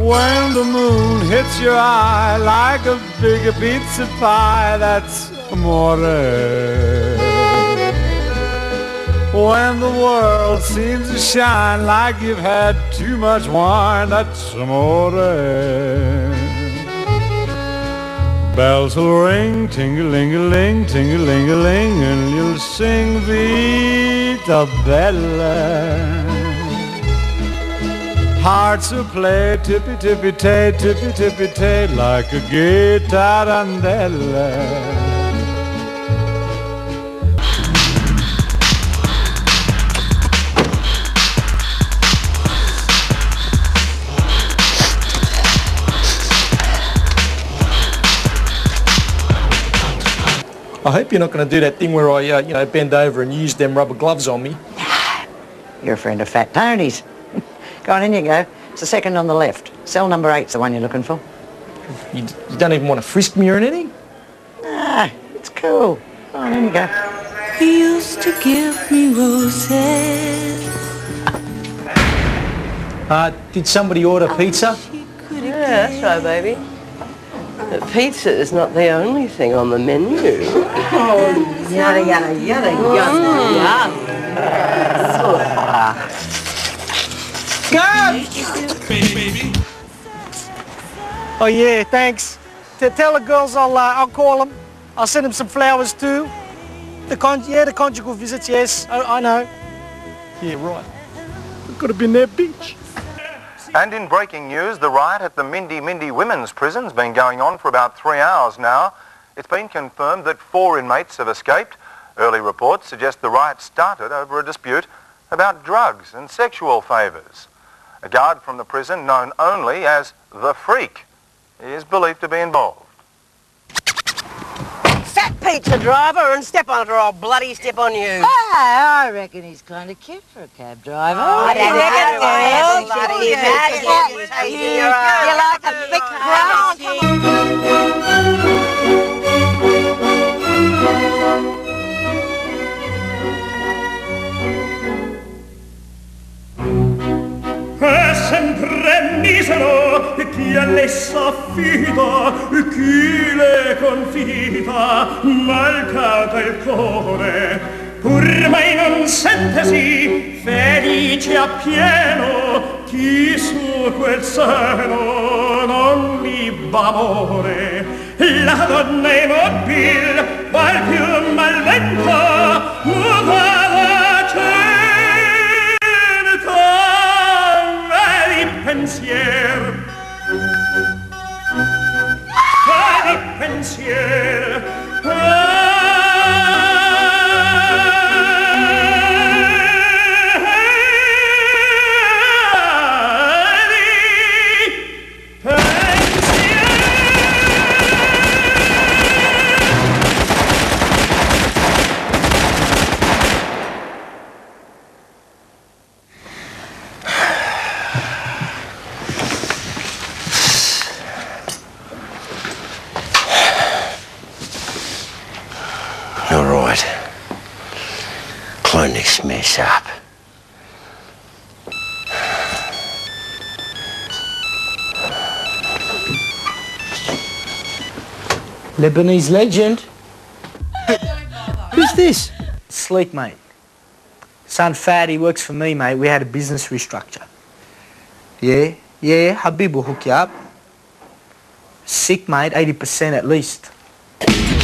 When the moon hits your eye like a big pizza pie, that's amore. When the world seems to shine like you've had too much wine, that's amore. Bells will ring, ting-a-ling-a-ling, ting-a-ling-a-ling, and you'll sing Vita Bella. Hearts will play tippy-tippy-tay, tippy-tippy-tay, like a gay tarantella. I hope you're not going to do that thing where I, bend over and use them rubber gloves on me. You're a friend of Fat Tony's. Go on, in you go. It's the second on the left. Cell number 8's the one you're looking for. You don't even want to frisk me or anything? Ah, it's cool. Go on, in you go. He used to give me roses. Did somebody order pizza? Yeah, that's right, baby. But pizza is not the only thing on the menu. Oh, yada, yada, yada, yada. God! Oh yeah, thanks. Tell the girls I'll call them. I'll send them some flowers too. The conjugal visits, yes, I know. Yeah, right. I could have been their bitch. And in breaking news, the riot at the Mindy Women's Prison's been going on for about 3 hours now. It's been confirmed that 4 inmates have escaped. Early reports suggest the riot started over a dispute about drugs and sexual favours. A guard from the prison, known only as the Freak, is believed to be involved. Fat pizza driver and step on it or I'll bloody step on you. Ah, I reckon he's kind of cute for a cab driver. I You like a big brown? È sempre misero chi a lei s'affida, chi le confida, malcata il cuore, pur mai non sentesi felice appieno, chi su quel seno non libba amore. La donna immobil, val più malventa, muta la pensier, di pensier, All right. Clean this mess up. Lebanese legend. Who's this? Sleek, mate. Son Fad, he works for me, mate. We had a business restructure. Yeah, Habib will hook you up. Sick, mate, 80% at least.